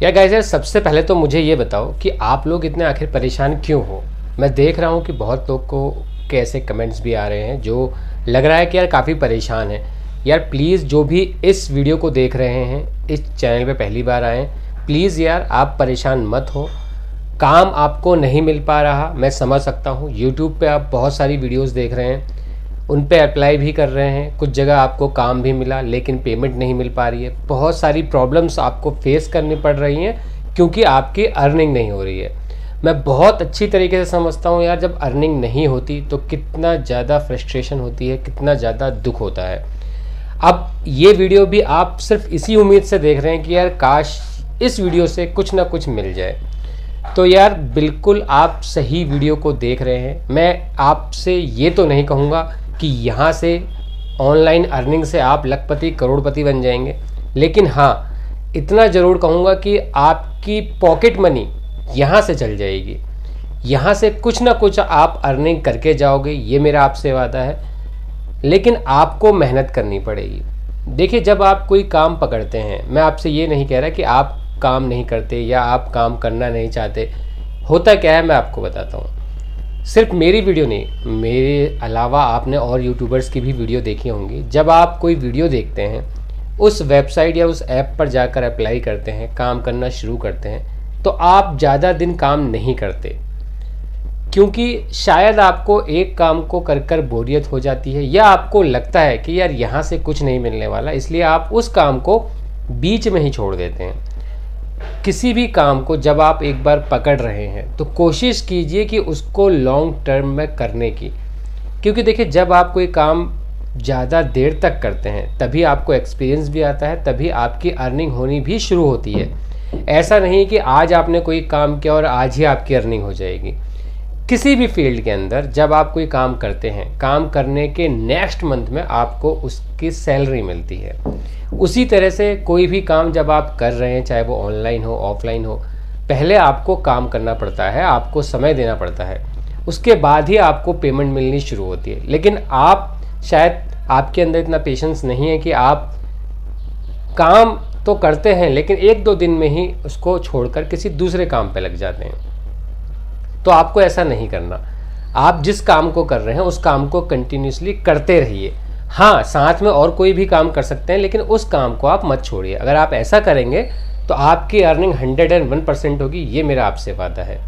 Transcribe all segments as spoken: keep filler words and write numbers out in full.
यार गाइस, यार सबसे पहले तो मुझे ये बताओ कि आप लोग इतने आखिर परेशान क्यों हो। मैं देख रहा हूँ कि बहुत लोग को के ऐसे कमेंट्स भी आ रहे हैं जो लग रहा है कि यार काफ़ी परेशान है। यार प्लीज़, जो भी इस वीडियो को देख रहे हैं, इस चैनल पे पहली बार आए, प्लीज़ यार आप परेशान मत हो। काम आपको नहीं मिल पा रहा, मैं समझ सकता हूँ। यूट्यूब पे आप बहुत सारी वीडियोस देख रहे हैं, उन पे अप्लाई भी कर रहे हैं, कुछ जगह आपको काम भी मिला लेकिन पेमेंट नहीं मिल पा रही है। बहुत सारी प्रॉब्लम्स आपको फेस करनी पड़ रही हैं क्योंकि आपकी अर्निंग नहीं हो रही है। मैं बहुत अच्छी तरीके से समझता हूँ यार, जब अर्निंग नहीं होती तो कितना ज़्यादा फ्रस्ट्रेशन होती है, कितना ज़्यादा दुख होता है। अब ये वीडियो भी आप सिर्फ इसी उम्मीद से देख रहे हैं कि यार काश इस वीडियो से कुछ ना कुछ मिल जाए, तो यार बिल्कुल आप सही वीडियो को देख रहे हैं। मैं आपसे ये तो नहीं कहूँगा कि यहाँ से ऑनलाइन अर्निंग से आप लखपति करोड़पति बन जाएंगे, लेकिन हाँ इतना ज़रूर कहूँगा कि आपकी पॉकेट मनी यहाँ से चल जाएगी। यहाँ से कुछ ना कुछ आप अर्निंग करके जाओगे, ये मेरा आपसे वादा है, लेकिन आपको मेहनत करनी पड़ेगी। देखिए, जब आप कोई काम पकड़ते हैं, मैं आपसे ये नहीं कह रहा कि आप काम नहीं करते या आप काम करना नहीं चाहते। होता क्या है मैं आपको बताता हूँ। सिर्फ मेरी वीडियो नहीं, मेरे अलावा आपने और यूट्यूबर्स की भी वीडियो देखी होंगी। जब आप कोई वीडियो देखते हैं, उस वेबसाइट या उस ऐप पर जाकर अप्लाई करते हैं, काम करना शुरू करते हैं, तो आप ज़्यादा दिन काम नहीं करते क्योंकि शायद आपको एक काम को कर कर बोरियत हो जाती है या आपको लगता है कि यार यहाँ से कुछ नहीं मिलने वाला, इसलिए आप उस काम को बीच में ही छोड़ देते हैं। किसी भी काम को जब आप एक बार पकड़ रहे हैं तो कोशिश कीजिए कि उसको लॉन्ग टर्म में करने की, क्योंकि देखिए जब आप कोई काम ज़्यादा देर तक करते हैं तभी आपको एक्सपीरियंस भी आता है, तभी आपकी अर्निंग होनी भी शुरू होती है। ऐसा नहीं कि आज आपने कोई काम किया और आज ही आपकी अर्निंग हो जाएगी। किसी भी फील्ड के अंदर जब आप कोई काम करते हैं, काम करने के नेक्स्ट मंथ में आपको उसकी सैलरी मिलती है। उसी तरह से कोई भी काम जब आप कर रहे हैं, चाहे वो ऑनलाइन हो ऑफलाइन हो, पहले आपको काम करना पड़ता है, आपको समय देना पड़ता है, उसके बाद ही आपको पेमेंट मिलनी शुरू होती है। लेकिन आप शायद आपके अंदर इतना पेशेंस नहीं है कि आप काम तो करते हैं लेकिन एक दो दिन में ही उसको छोड़कर किसी दूसरे काम पे लग जाते हैं। तो आपको ऐसा नहीं करना। आप जिस काम को कर रहे हैं उस काम को कंटिन्यूसली करते रहिए। हाँ, साथ में और कोई भी काम कर सकते हैं लेकिन उस काम को आप मत छोड़िए। अगर आप ऐसा करेंगे तो आपकी earning hundred and one percent होगी, ये मेरा आपसे वादा है।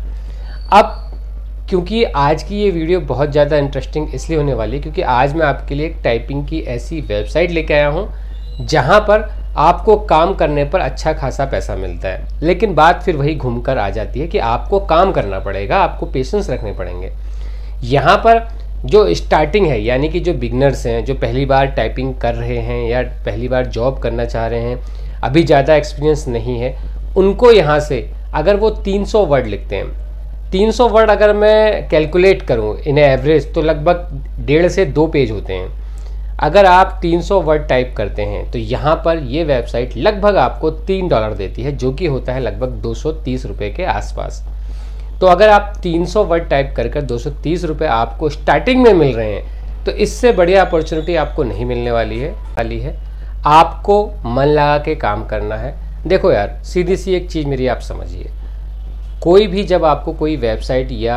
अब क्योंकि आज की ये वीडियो बहुत ज़्यादा इंटरेस्टिंग इसलिए होने वाली है क्योंकि आज मैं आपके लिए एक टाइपिंग की ऐसी वेबसाइट लेके आया हूँ जहाँ पर आपको काम करने पर अच्छा खासा पैसा मिलता है। लेकिन बात फिर वही घूमकर आ जाती है कि आपको काम करना पड़ेगा, आपको पेशेंस रखने पड़ेंगे। यहाँ पर जो स्टार्टिंग है, यानी कि जो बिगनर्स हैं, जो पहली बार टाइपिंग कर रहे हैं या पहली बार जॉब करना चाह रहे हैं, अभी ज़्यादा एक्सपीरियंस नहीं है, उनको यहाँ से अगर वो तीन सौ वर्ड लिखते हैं, तीन सौ वर्ड अगर मैं कैलकुलेट करूँ इन एवरेज तो लगभग डेढ़ से दो पेज होते हैं। अगर आप तीन सौ वर्ड टाइप करते हैं तो यहाँ पर ये वेबसाइट लगभग आपको तीन डॉलर देती है, जो कि होता है लगभग दो सौ तीस रुपये के आसपास। तो अगर आप तीन सौ वर्ड टाइप कर कर दो सौ तीस रुपये आपको स्टार्टिंग में मिल रहे हैं तो इससे बढ़िया अपॉर्चुनिटी आपको नहीं मिलने वाली है वाली है आपको मन लगा के काम करना है। देखो यार, सीधी सी एक चीज़ मेरी आप समझिए, कोई भी जब आपको कोई वेबसाइट या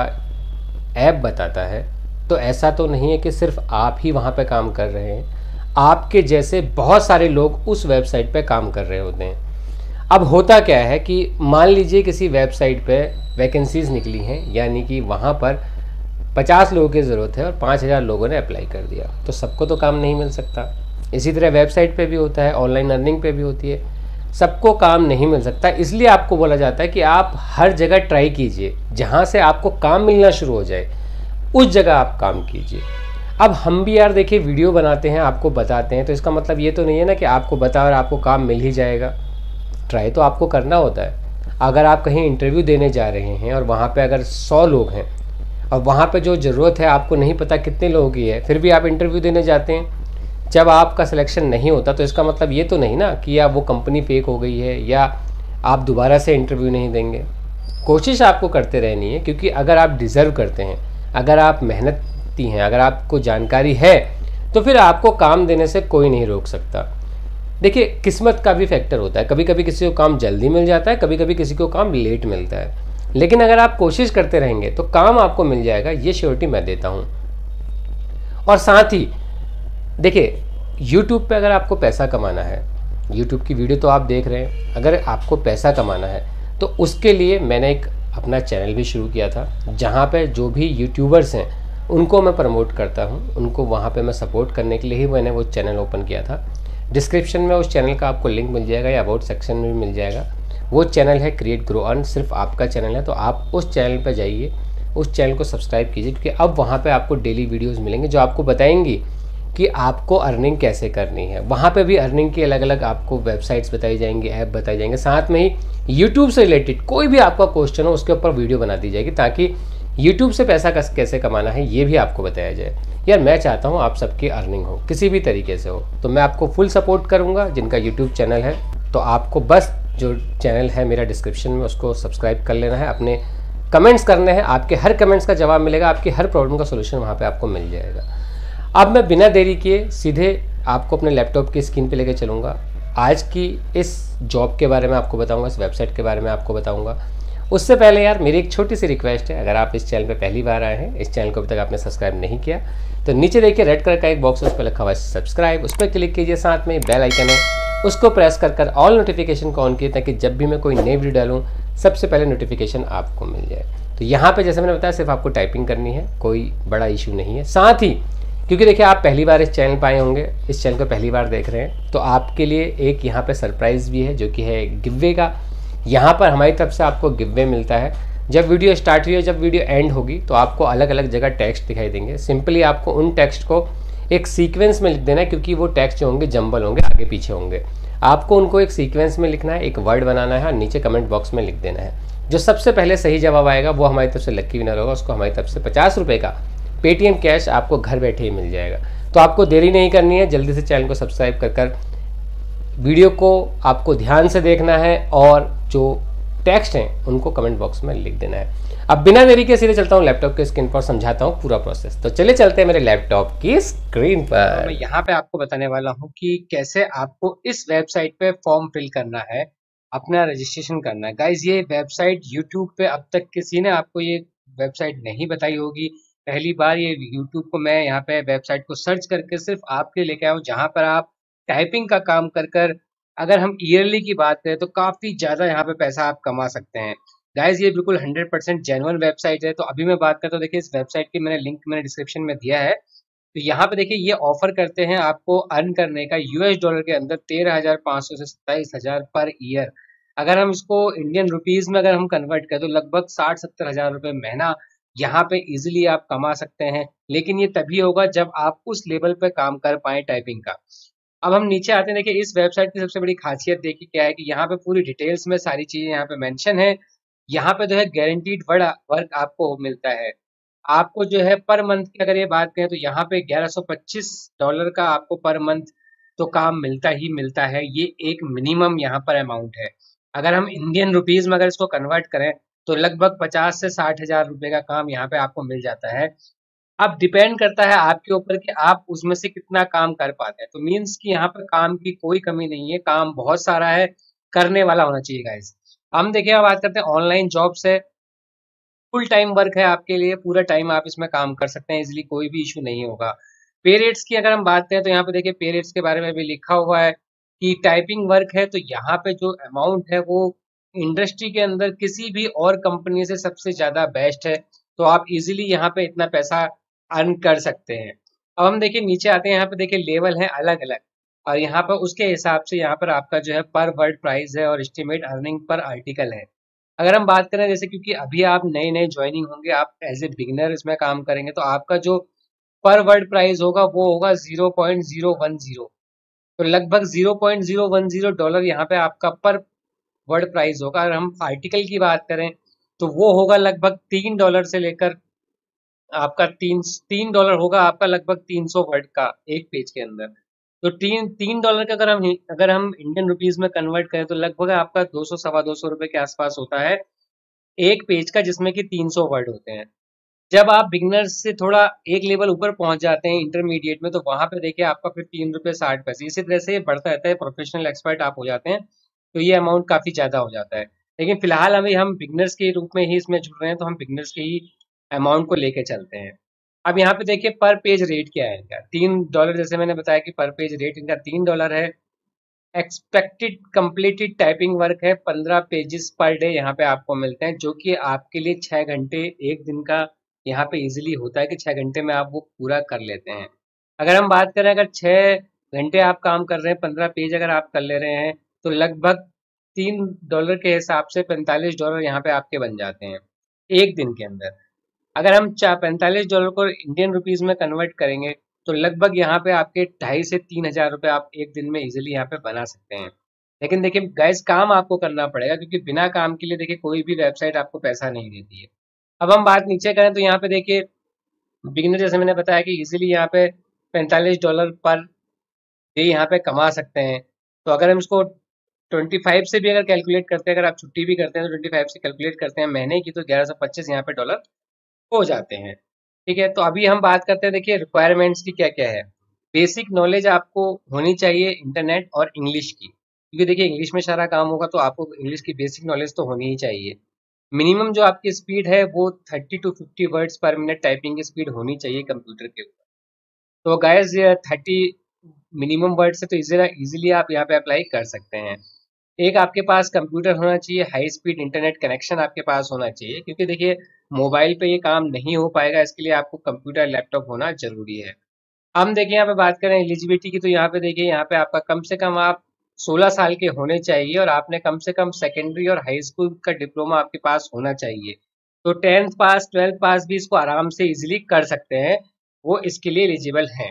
ऐप बताता है तो ऐसा तो नहीं है कि सिर्फ आप ही वहाँ पे काम कर रहे हैं, आपके जैसे बहुत सारे लोग उस वेबसाइट पे काम कर रहे होते हैं। अब होता क्या है कि मान लीजिए किसी वेबसाइट पे वैकेंसीज़ निकली हैं, यानी कि वहाँ पर पचास लोगों की ज़रूरत है और पाँच हज़ार लोगों ने अप्लाई कर दिया, तो सबको तो काम नहीं मिल सकता। इसी तरह वेबसाइट पे भी होता है, ऑनलाइन अर्निंग पे भी होती है, सबको काम नहीं मिल सकता। इसलिए आपको बोला जाता है कि आप हर जगह ट्राई कीजिए, जहाँ से आपको काम मिलना शुरू हो जाए उस जगह आप काम कीजिए। अब हम भी यार देखिए वीडियो बनाते हैं, आपको बताते हैं, तो इसका मतलब ये तो नहीं है ना कि आपको बता और आपको काम मिल ही जाएगा। ट्राई तो आपको करना होता है। अगर आप कहीं इंटरव्यू देने जा रहे हैं और वहाँ पे अगर सौ लोग हैं और वहाँ पे जो ज़रूरत है आपको नहीं पता कितने लोगों की है, फिर भी आप इंटरव्यू देने जाते हैं, जब आपका सिलेक्शन नहीं होता तो इसका मतलब ये तो नहीं ना कि या वो कंपनी फेक हो गई है या आप दोबारा से इंटरव्यू नहीं देंगे। कोशिश आपको करते रहनी है, क्योंकि अगर आप डिज़र्व करते हैं, अगर आप मेहनती हैं, अगर आपको जानकारी है, तो फिर आपको काम देने से कोई नहीं रोक सकता। देखिए किस्मत का भी फैक्टर होता है, कभी कभी किसी को काम जल्दी मिल जाता है, कभी कभी किसी को काम लेट मिलता है, लेकिन अगर आप कोशिश करते रहेंगे तो काम आपको मिल जाएगा, ये श्योरिटी मैं देता हूँ। और साथ ही देखिए यूट्यूब पे अगर आपको पैसा कमाना है, यूट्यूब की वीडियो तो आप देख रहे हैं, अगर आपको पैसा कमाना है तो उसके लिए मैंने एक अपना चैनल भी शुरू किया था, जहाँ पे जो भी यूट्यूबर्स हैं उनको मैं प्रमोट करता हूँ, उनको वहाँ पे मैं सपोर्ट करने के लिए ही मैंने वो चैनल ओपन किया था। डिस्क्रिप्शन में उस चैनल का आपको लिंक मिल जाएगा या अबाउट सेक्शन में भी मिल जाएगा। वो चैनल है क्रिएट ग्रो अर्न, सिर्फ आपका चैनल है, तो आप उस चैनल पर जाइए, उस चैनल को सब्सक्राइब कीजिए, क्योंकि अब वहाँ पे आपको डेली वीडियोस मिलेंगे जो आपको बताएंगी कि आपको अर्निंग कैसे करनी है। वहाँ पे भी अर्निंग की अलग अलग आपको वेबसाइट्स बताई जाएंगी, ऐप बताई जाएंगे, साथ में ही यूट्यूब से रिलेटेड कोई भी आपका क्वेश्चन हो उसके ऊपर वीडियो बना दी जाएगी, ताकि यूट्यूब से पैसा कैसे कमाना है ये भी आपको बताया जाए। यार मैं चाहता हूँ आप सबकी अर्निंग हो, किसी भी तरीके से हो, तो मैं आपको फुल सपोर्ट करूँगा। जिनका यूट्यूब चैनल है तो आपको बस जो चैनल है मेरा डिस्क्रिप्शन में उसको सब्सक्राइब कर लेना है, अपने कमेंट्स करने हैं, आपके हर कमेंट्स का जवाब मिलेगा, आपकी हर प्रॉब्लम का सोल्यूशन वहाँ पे आपको मिल जाएगा। अब मैं बिना देरी किए सीधे आपको अपने लैपटॉप की स्क्रीन पे लेके चलूँगा, आज की इस जॉब के बारे में आपको बताऊँगा, इस वेबसाइट के बारे में आपको बताऊँगा। उससे पहले यार मेरी एक छोटी सी रिक्वेस्ट है, अगर आप इस चैनल पे पहली बार आए हैं, इस चैनल को अभी तक आपने सब्सक्राइब नहीं किया, तो नीचे देखिए रेड कलर का एक बॉक्स है, उस पर लिखा हुआ है सब्सक्राइब, उस पर क्लिक कीजिए, साथ में बेल आइकन है उसको प्रेस कर कर ऑल नोटिफिकेशन को ऑन कीजिए, ताकि जब भी मैं कोई नई वीडियो डालूँ सबसे पहले नोटिफिकेशन आपको मिल जाए। तो यहाँ पे जैसे मैंने बताया सिर्फ आपको टाइपिंग करनी है, कोई बड़ा इशू नहीं है। साथ ही क्योंकि देखिए आप पहली बार इस चैनल पर आए होंगे, इस चैनल को पहली बार देख रहे हैं, तो आपके लिए एक यहाँ पे सरप्राइज़ भी है जो कि है गिववे का। यहाँ पर हमारी तरफ से आपको गिववे मिलता है। जब वीडियो स्टार्ट हुई है, जब वीडियो एंड होगी तो आपको अलग अलग जगह टेक्स्ट दिखाई देंगे, सिंपली आपको उन टेक्स्ट को एक सीक्वेंस में लिख देना है, क्योंकि वो टेक्स्ट जो होंगे जंबल होंगे, आगे पीछे होंगे, आपको उनको एक सीक्वेंस में लिखना है, एक वर्ड बनाना है और नीचे कमेंट बॉक्स में लिख देना है। जो सबसे पहले सही जवाब आएगा वो हमारी तरफ से लक्की विनर होगा, उसको हमारी तरफ से पचास रुपये का पेटीएम कैश आपको घर बैठे ही मिल जाएगा। तो आपको देरी नहीं करनी है, जल्दी से चैनल को सब्सक्राइब कर कर वीडियो को आपको ध्यान से देखना है और जो टेक्स्ट हैं उनको कमेंट बॉक्स में लिख देना है। अब बिना देरी के सीधे चलता हूँ लैपटॉप के स्क्रीन पर, समझाता हूँ पूरा प्रोसेस। तो चलिए चलते हैं मेरे लैपटॉप की स्क्रीन पर। मैं यहाँ पे आपको बताने वाला हूँ कि कैसे आपको इस वेबसाइट पे फॉर्म फिल करना है, अपना रजिस्ट्रेशन करना है। गाइज ये वेबसाइट यूट्यूब पे अब तक किसी ने आपको ये वेबसाइट नहीं बताई होगी, पहली बार ये यूट्यूब को मैं यहाँ पे वेबसाइट को सर्च करके सिर्फ आपके लेके आया हूँ, जहाँ पर आप टाइपिंग का काम कर कर, अगर हम ईयरली की बात करें तो काफी ज्यादा यहाँ पे पैसा आप कमा सकते हैं। गाइज ये बिल्कुल हंड्रेड परसेंट जेन्युइन वेबसाइट है। तो अभी मैं बात करता हूँ, देखिए इस वेबसाइट की मैंने लिंक मैंने डिस्क्रिप्शन में दिया है। तो यहाँ पे देखिए ये ऑफर करते हैं आपको अर्न करने का यूएस डॉलर के अंदर तेरह हजार पाँच सौ से सत्ताईस हजार पर ईयर। अगर हम इसको इंडियन रुपीज में अगर हम कन्वर्ट करें तो लगभग साठ सत्तर हजार रुपए महीना यहाँ पे इजिली आप कमा सकते हैं। लेकिन ये तभी होगा जब आप उस लेवल पे काम कर पाए टाइपिंग का। अब हम नीचे आते हैं, देखिए इस वेबसाइट की सबसे बड़ी खासियत देखिए क्या है कि यहाँ पे पूरी डिटेल्स में सारी चीजें यहाँ पे मेंशन है। यहाँ पे जो है गारंटीड वर्क आपको मिलता है। आपको जो है पर मंथ की अगर ये बात करें तो यहाँ पे ग्यारह सौ पच्चीस डॉलर का आपको पर मंथ तो काम मिलता ही मिलता है। ये एक मिनिमम यहाँ पर अमाउंट है। अगर हम इंडियन रुपीज में अगर इसको कन्वर्ट करें तो लगभग पचास से साठ हजार रुपए का काम यहाँ पे आपको मिल जाता है। अब डिपेंड करता है आपके ऊपर कि आप उसमें से कितना काम कर पाते हैं। तो मीन्स कि यहाँ पर काम की कोई कमी नहीं है, काम बहुत सारा है, करने वाला होना चाहिए गाइस। हम देखिए अब बात करते हैं ऑनलाइन जॉब से। फुल टाइम वर्क है आपके लिए, पूरा टाइम आप इसमें काम कर सकते हैं इजिली, कोई भी इशू नहीं होगा। पे रेट्स की अगर हम बात करें तो यहाँ पे देखिए पे रेट्स के बारे में भी लिखा हुआ है कि टाइपिंग वर्क है, तो यहाँ पे जो अमाउंट है वो इंडस्ट्री के अंदर किसी भी और कंपनी से सबसे ज्यादा बेस्ट है। तो आप इजिली यहाँ पे इतना पैसा अर्न कर सकते हैं। अब हम देखिए नीचे आते हैं, यहाँ पे देखिए लेवल है अलग अलग, और यहाँ पर उसके हिसाब से यहाँ पर आपका जो है पर वर्ड प्राइस है और एस्टिमेट अर्निंग पर आर्टिकल है। अगर हम बात करें जैसे क्योंकि अभी आप नए नए ज्वाइनिंग होंगे, आप एज ए बिगिनर इसमें काम करेंगे, तो आपका जो पर वर्ड प्राइस होगा वो होगा zero point zero one zero. तो लगभग zero point zero one zero dollar यहाँ पे आपका पर वर्ड प्राइस होगा। अगर हम आर्टिकल की बात करें तो वो होगा लगभग तीन डॉलर से लेकर आपका तीन तीन डॉलर होगा आपका लगभग तीन सौ वर्ड का एक पेज के अंदर। तो तीन तीन डॉलर का अगर हम अगर हम इंडियन रुपीज में कन्वर्ट करें तो लगभग आपका दो सौ सवा दो सौ रुपए के आसपास होता है एक पेज का, जिसमें कि तीन सौ वर्ड होते हैं। जब आप बिगनर्स से थोड़ा एक लेवल ऊपर पहुंच जाते हैं इंटरमीडिएट में, तो वहां पे देखिए आपका फिर तीन रुपये साठ पैसे इसी तरह से ये बढ़ता रहता है। प्रोफेशनल एक्सपर्ट आप हो जाते हैं तो ये अमाउंट काफी ज्यादा हो जाता है। लेकिन फिलहाल अभी हम बिगनर्स के रूप में ही इसमें जुड़ रहे हैं, तो हम बिगनर्स के ही अमाउंट को लेके चलते हैं। अब यहाँ पे देखिए पर पेज रेट क्या है इनका, तीन डॉलर। जैसे मैंने बताया कि पर पेज रेट इनका तीन डॉलर है। एक्सपेक्टेड कंप्लीटेड टाइपिंग वर्क है, पंद्रह पेजेस पर डे यहाँ पे आपको मिलते हैं, जो कि आपके लिए छः घंटे एक दिन का यहाँ पे इजीली होता है कि छः घंटे में आप वो पूरा कर लेते हैं। अगर हम बात करें, अगर छः घंटे आप काम कर रहे हैं, पंद्रह पेज अगर आप कर ले रहे हैं, तो लगभग तीन डॉलर के हिसाब से पैंतालीस डॉलर यहाँ पे आपके बन जाते हैं एक दिन के अंदर। अगर हम चार पैंतालीस डॉलर को इंडियन रुपीज में कन्वर्ट करेंगे, तो लगभग यहाँ पे आपके ढाई से तीन हजार रुपये आप एक दिन में इजीली यहाँ पे बना सकते हैं। लेकिन देखिए गाइस, काम आपको करना पड़ेगा, क्योंकि बिना काम के लिए देखिए कोई भी वेबसाइट आपको पैसा नहीं देती है। अब हम बात नीचे करें तो यहाँ पे देखिए बिगिनर, जैसे मैंने बताया कि इजीली यहाँ पे पैंतालीस डॉलर पर डे यहाँ पे कमा सकते हैं। तो अगर हम इसको ट्वेंटी फाइव से भी अगर कैलकुलेट करते हैं, अगर आप छुट्टी भी करते हैं तो ट्वेंटी फाइव से कैलकुलेट करते हैं महीने की, तो ग्यारह सौ पच्चीस यहाँ पे डॉलर हो जाते हैं। ठीक है, तो अभी हम बात करते हैं, देखिए रिक्वायरमेंट्स की क्या क्या है। बेसिक नॉलेज आपको होनी चाहिए इंटरनेट और इंग्लिश की, क्योंकि देखिए इंग्लिश में सारा काम होगा, तो आपको इंग्लिश की बेसिक नॉलेज तो होनी ही चाहिए। मिनिमम जो आपकी स्पीड है वो thirty to fifty words per minute typing की स्पीड होनी चाहिए कंप्यूटर के ऊपर। तो गाइस ये थर्टी मिनिमम वर्ड्स है, तो इजीली आप यहाँ पे अप्लाई कर सकते हैं। एक आपके पास कंप्यूटर होना चाहिए, हाई स्पीड इंटरनेट कनेक्शन आपके पास होना चाहिए, क्योंकि देखिए मोबाइल पे ये काम नहीं हो पाएगा, इसके लिए आपको कंप्यूटर लैपटॉप होना जरूरी है। हम देखिए यहाँ पे बात करें एलिजिबिलिटी की, तो यहाँ पे देखिए यहाँ पे आपका कम से कम आप सोलह साल के होने चाहिए, और आपने कम से कम सेकेंडरी और हाई स्कूल का डिप्लोमा आपके पास होना चाहिए। तो टेंथ पास ट्वेल्थ पास भी इसको आराम से इजिली कर सकते हैं, वो इसके लिए एलिजिबल हैं।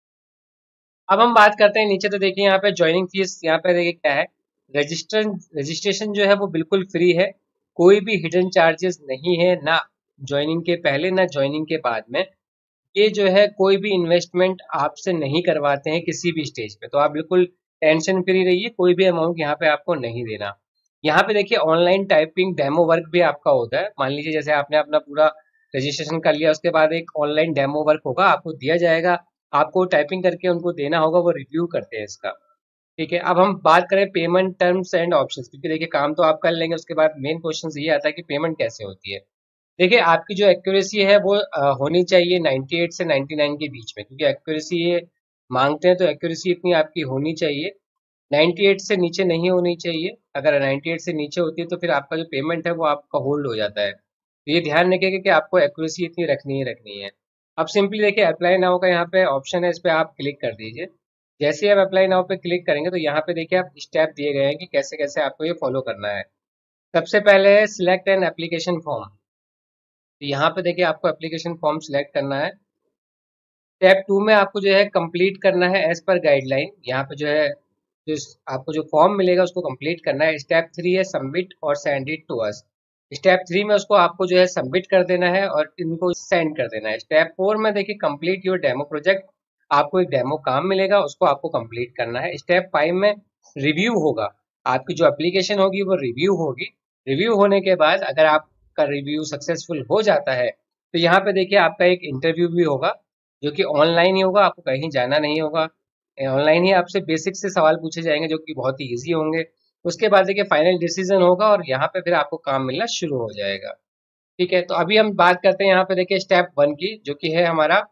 अब हम बात करते हैं नीचे, तो देखिए यहाँ पे ज्वाइनिंग फीस यहाँ पे देखिए क्या है। रजिस्टर रजिस्ट्रेशन जो है वो बिल्कुल फ्री है, कोई भी हिडन चार्जेस नहीं है, ना ज्वाइनिंग के पहले ना ज्वाइनिंग के बाद में। ये जो है कोई भी इन्वेस्टमेंट आपसे नहीं करवाते हैं किसी भी स्टेज पे, तो आप बिल्कुल टेंशन फ्री रहिए, कोई भी अमाउंट यहाँ पे आपको नहीं देना। यहाँ पे देखिए ऑनलाइन टाइपिंग डेमो वर्क भी आपका होता है। मान लीजिए जैसे आपने अपना पूरा रजिस्ट्रेशन कर लिया, उसके बाद एक ऑनलाइन डेमो वर्क होगा, आपको दिया जाएगा, आपको टाइपिंग करके उनको देना होगा, वो रिव्यू करते हैं इसका। ठीक है, अब हम बात करें पेमेंट टर्म्स एंड ऑप्शंस, क्योंकि देखिए काम तो आप कर लेंगे, उसके बाद मेन क्वेश्चन ये आता है कि पेमेंट कैसे होती है। देखिए आपकी जो एक्यूरेसी है वो अ, होनी चाहिए अट्ठानवे से निन्यानवे के बीच में, क्योंकि एक्यूरेसी ये मांगते हैं, तो एक्यूरेसी इतनी आपकी होनी चाहिए। अट्ठानवे से नीचे नहीं होनी चाहिए, अगर अट्ठानवे से नीचे होती है तो फिर आपका जो पेमेंट है वो आपका होल्ड हो जाता है। तो ये ध्यान रखिएगा कि आपको एक्यूरेसी इतनी रखनी ही रखनी है। अब सिंपली देखिए अप्लाई नाउ का यहाँ पे ऑप्शन है, इस पे आप क्लिक कर दीजिए। जैसे ही आप अप्लाई नाउ पे क्लिक करेंगे, तो यहाँ पे देखिए आप स्टेप दिए गए हैं कि कैसे कैसे आपको ये फॉलो करना है। सबसे पहले है सिलेक्ट एन एप्लीकेशन फॉर्म। तो यहाँ पे देखिए आपको एप्लीकेशन फॉर्म सिलेक्ट करना है। स्टेप टू में आपको जो है कंप्लीट करना है एज पर गाइडलाइन। यहाँ पे जो है जो आपको जो फॉर्म मिलेगा उसको कंप्लीट करना है। स्टेप थ्री है सबमिट और send it to us. Step three में उसको आपको जो है सबमिट कर देना है और इनको सेंड कर देना है। स्टेप फोर में देखिए कंप्लीट योर डेमो प्रोजेक्ट, आपको एक डेमो काम मिलेगा, उसको आपको कंप्लीट करना है। स्टेप फाइव में रिव्यू होगा, आपकी जो एप्लीकेशन होगी वो रिव्यू होगी। रिव्यू होने के बाद अगर आपका रिव्यू सक्सेसफुल हो जाता है, तो यहाँ पे देखिए आपका एक इंटरव्यू भी होगा, जो कि ऑनलाइन ही होगा, आपको कहीं जाना नहीं होगा। ऑनलाइन ही आपसे बेसिक से सवाल पूछे जाएंगे, जो कि बहुत ही इजी होंगे। उसके बाद देखिए फाइनल डिसीजन होगा, और यहाँ पे फिर आपको काम मिलना शुरू हो जाएगा। ठीक है, तो अभी हम बात करते हैं यहाँ पे देखिए स्टेप वन की, जो कि है हमारा,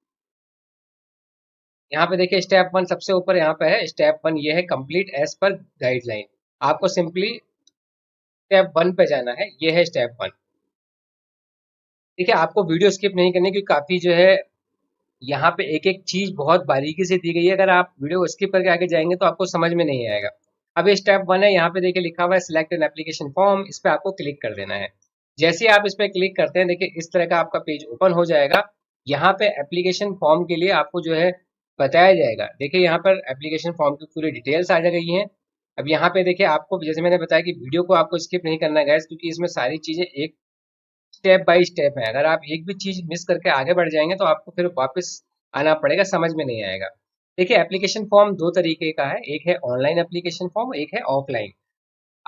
यहाँ पे देखिए स्टेप वन सबसे ऊपर यहाँ पे है। स्टेप वन ये है कंप्लीट एज पर गाइडलाइन। आपको सिंपली स्टेप वन पे जाना है, ये है स्टेप वन। ठीक है, आपको वीडियो स्किप नहीं करनी, क्योंकि काफी जो है यहाँ पे एक एक चीज बहुत बारीकी से दी गई है। अगर आप वीडियो को स्किप करके आगे जाएंगे तो आपको समझ में नहीं आएगा। अब ये स्टेप वन है, यहाँ पे देखिए लिखा हुआ है सिलेक्ट एन एप्लीकेशन फॉर्म, इस पे आपको क्लिक कर देना है। जैसे ही आप इस पे क्लिक करते हैं, देखिए इस तरह का आपका पेज ओपन हो जाएगा। यहाँ पे एप्लीकेशन फॉर्म के लिए आपको जो है बताया जाएगा। देखिए यहाँ पर एप्लीकेशन फॉर्म की पूरी डिटेल्स आ गई हैं। अब यहाँ पे देखिए आपको, जैसे मैंने बताया कि वीडियो को आपको स्किप नहीं करना है गैस, क्योंकि इसमें सारी चीजें एक स्टेप बाय स्टेप है। अगर आप एक भी चीज मिस करके आगे बढ़ जाएंगे, तो आपको फिर वापस आना पड़ेगा, समझ में नहीं आएगा। देखिए एप्लीकेशन फॉर्म दो तरीके का है, एक है ऑनलाइन एप्लीकेशन फॉर्म, एक है ऑफलाइन।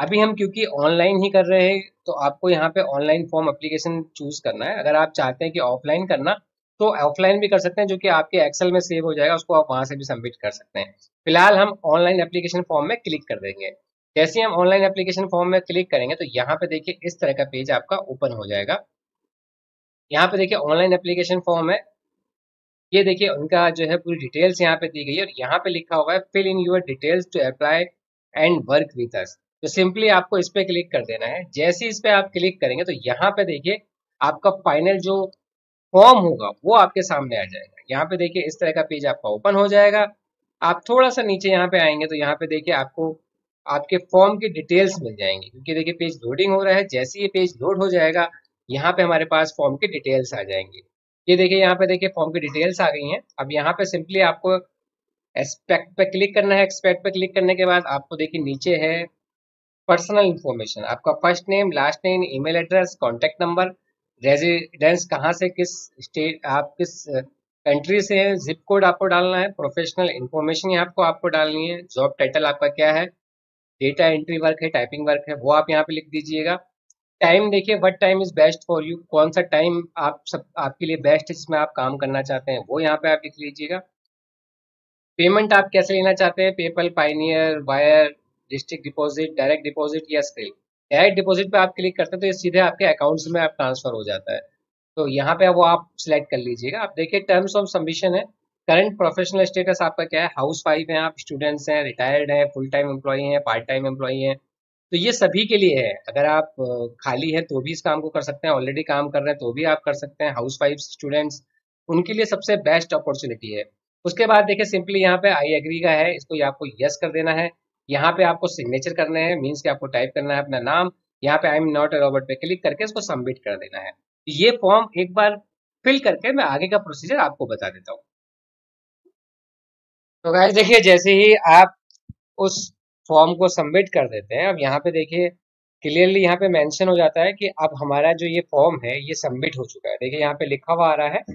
अभी हम क्योंकि ऑनलाइन ही कर रहे हैं तो आपको यहाँ पे ऑनलाइन फॉर्म एप्लीकेशन चूज करना है। अगर आप चाहते हैं कि ऑफलाइन करना तो ऑफलाइन भी कर सकते हैं, जो कि आपके एक्सेल में सेव हो जाएगा, उसको आप वहां से भी सबमिट कर सकते हैं। फिलहाल हम ऑनलाइन एप्लीकेशन फॉर्म में क्लिक कर देंगे। जैसे ही हम ऑनलाइन एप्लीकेशन फॉर्म में क्लिक करेंगे तो यहाँ पे देखिए इस तरह का पेज आपका ओपन हो जाएगा। यहाँ पे देखिए ऑनलाइन एप्लीकेशन फॉर्म है, ये देखिए उनका जो है पूरी डिटेल्स यहाँ पे दी गई है और यहाँ पे लिखा हुआ है fill in your details to apply and work with us. तो सिंपली आपको इस पे क्लिक कर देना है। जैसे इस पे आप क्लिक करेंगे तो यहाँ पे देखिए आपका फाइनल जो फॉर्म होगा वो आपके सामने आ जाएगा। यहाँ पे देखिए इस तरह का पेज आपका ओपन हो जाएगा। आप थोड़ा सा नीचे यहाँ पे आएंगे तो यहाँ पे देखिए आपको आपके फॉर्म की डिटेल्स मिल जाएंगी, क्योंकि देखिए पेज लोडिंग हो रहा है। जैसे ये पेज लोड हो जाएगा यहाँ पे हमारे पास फॉर्म की डिटेल्स आ जाएंगी। ये देखिए यहाँ पे देखिए फॉर्म की डिटेल्स आ गई हैं। अब यहाँ पे सिंपली आपको एक्सपेक्ट पे क्लिक करना है। एक्सपेक्ट पे क्लिक करने के बाद आपको देखिए नीचे है पर्सनल इंफॉर्मेशन, आपका first name, last name, email address, contact number, residence कहाँ से, किस स्टेट आप किस कंट्री से है, जिप कोड आपको डालना है, प्रोफेशनल इंफॉर्मेशन यहाँ आपको आपको डालनी है, जॉब टाइटल आपका क्या है, डेटा एंट्री वर्क है, टाइपिंग वर्क है, वो आप यहाँ पे लिख दीजिएगा। टाइम देखिए what time is best for you, कौन सा टाइम आप सब आपके लिए बेस्ट है जिसमें आप काम करना चाहते हैं, वो यहाँ पे आप लिख लीजिएगा। पेमेंट आप कैसे लेना चाहते हैं, PayPal, Payoneer, wire, district deposit, direct deposit या स्क्रिल। डायरेक्ट डिपॉजिट पे आप क्लिक करते हैं तो ये सीधे आपके अकाउंट्स में आप ट्रांसफर हो जाता है, तो यहाँ पे वो आप सिलेक्ट कर लीजिएगा। आप देखिए टर्म्स ऑफ सबमिशन है, करंट प्रोफेशनल स्टेटस आपका क्या है, हाउस वाइफ है आप, स्टूडेंट्स हैं, रिटायर्ड हैं, फुल टाइम एम्प्लॉई हैं, पार्ट टाइम एम्प्लॉई हैं, तो ये सभी के लिए है। अगर आप खाली है तो भी इस काम को कर सकते हैं, ऑलरेडी काम कर रहे हैं तो भी आप कर सकते हैं। हाउस वाइफ, स्टूडेंट्स, उनके लिए सबसे बेस्ट अपॉर्चुनिटी है। उसके बाद देखिए सिंपली यहाँ पे आई एग्री का है, इसको आपको यस कर देना है। यहाँ पे आपको सिग्नेचर करना है, मीन्स कि आपको टाइप करना है अपना नाम, यहाँ पे I am not a robot पे क्लिक करके इसको सबमिट कर देना है। ये फॉर्म एक बार फिल करके मैं आगे का प्रोसीजर आपको बता देता हूँ। तो गाइस देखिए जैसे ही आप उस फॉर्म को सबमिट कर देते हैं, अब यहाँ पे देखिए क्लियरली यहाँ पे मेंशन हो जाता है कि अब हमारा जो ये फॉर्म है ये सबमिट हो चुका है। देखिए यहाँ पे लिखा हुआ आ रहा है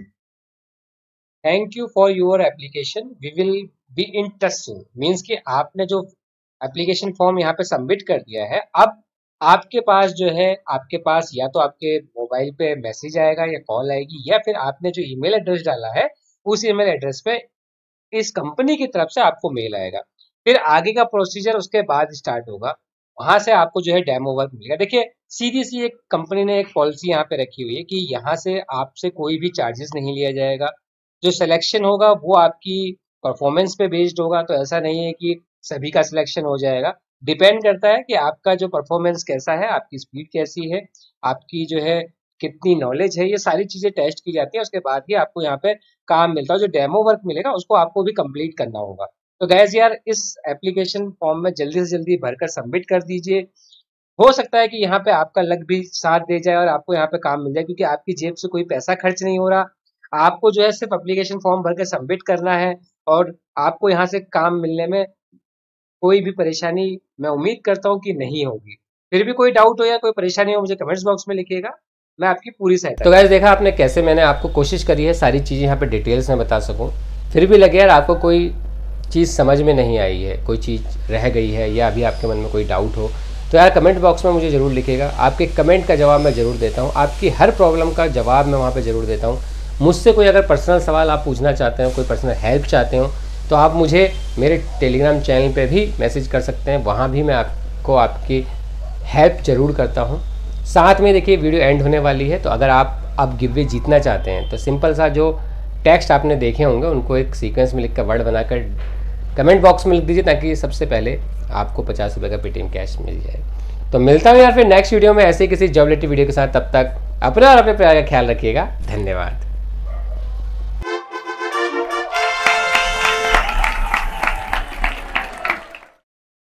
thank you for your application, we will be in touch soon. Means कि आपने जो एप्लीकेशन फॉर्म यहाँ पे सबमिट कर दिया है, अब आपके पास जो है आपके पास या तो आपके मोबाइल पे मैसेज आएगा या कॉल आएगी, या फिर आपने जो ईमेल एड्रेस डाला है उस ईमेल एड्रेस पे इस कंपनी की तरफ से आपको मेल आएगा। फिर आगे का प्रोसीजर उसके बाद स्टार्ट होगा, वहां से आपको जो है डेमो वर्क मिलेगा। देखिए सीधी सी एक कंपनी ने एक पॉलिसी यहाँ पे रखी हुई है कि यहाँ से आपसे कोई भी चार्जेस नहीं लिया जाएगा। जो सिलेक्शन होगा वो आपकी परफॉर्मेंस पे बेस्ड होगा, तो ऐसा नहीं है कि सभी का सिलेक्शन हो जाएगा। डिपेंड करता है कि आपका जो परफॉर्मेंस कैसा है, आपकी स्पीड कैसी है, आपकी जो है कितनी नॉलेज है, ये सारी चीजें टेस्ट की जाती है। उसके बाद ही आपको यहाँ पे काम मिलता है। जो डेमो वर्क मिलेगा उसको आपको भी कंप्लीट करना होगा। तो गैस यार इस एप्लीकेशन फॉर्म में जल्दी से जल्दी भरकर सबमिट कर दीजिए। हो सकता है कि यहाँ पे आपका लक भी साथ दे जाए और आपको यहाँ पे काम मिल जाए, क्योंकि आपकी जेब से कोई पैसा खर्च नहीं हो रहा। आपको जो है सिर्फ एप्लीकेशन फॉर्म भर के सबमिट करना है और आपको यहाँ से काम मिलने में कोई भी परेशानी मैं उम्मीद करता हूँ कि नहीं होगी। फिर भी कोई डाउट हो या कोई परेशानी हो मुझे कमेंट्स बॉक्स में लिखिएगा, मैं आपकी पूरी सहायता। तो गाइस देखा आपने कैसे मैंने आपको कोशिश करी है सारी चीज़ें यहाँ पे डिटेल्स में बता सकूँ। फिर भी लगे यार आपको कोई चीज़ समझ में नहीं आई है, कोई चीज़ रह गई है, या अभी आपके मन में कोई डाउट हो, तो यार कमेंट बॉक्स में मुझे ज़रूर लिखिएगा। आपके कमेंट का जवाब मैं ज़रूर देता हूँ, आपकी हर प्रॉब्लम का जवाब मैं वहाँ पर ज़रूर देता हूँ। मुझसे कोई अगर पर्सनल सवाल आप पूछना चाहते हो, कोई पर्सनल हेल्प चाहते हो, तो आप मुझे मेरे टेलीग्राम चैनल पे भी मैसेज कर सकते हैं, वहाँ भी मैं आपको आपकी हेल्प ज़रूर करता हूँ। साथ में देखिए वीडियो एंड होने वाली है, तो अगर आप अब गिव वे जीतना चाहते हैं तो सिंपल सा जो टेक्स्ट आपने देखे होंगे उनको एक सीक्वेंस में लिख कर वर्ड बनाकर कमेंट बॉक्स में लिख दीजिए, ताकि सबसे पहले आपको पचास रुपये का पेटीएम कैश मिल जाए। तो मिलता हूँ यार फिर नेक्स्ट वीडियो में ऐसे किसी जॉब रिलेटेड वीडियो के साथ। तब तक अपना और अपने प्यार का ख्याल रखिएगा। धन्यवाद।